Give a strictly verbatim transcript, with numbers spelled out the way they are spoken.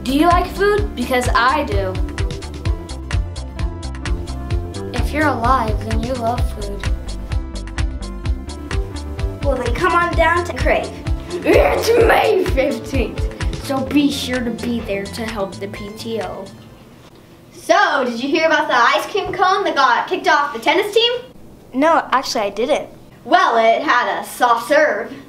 Do you like food? Because I do. If you're alive, then you love food. Well, then come on down to Crave. It's May fifteenth, so be sure to be there to help the P T O. So, did you hear about the ice cream cone that got kicked off the tennis team? No, actually I didn't. Well, it had a soft serve.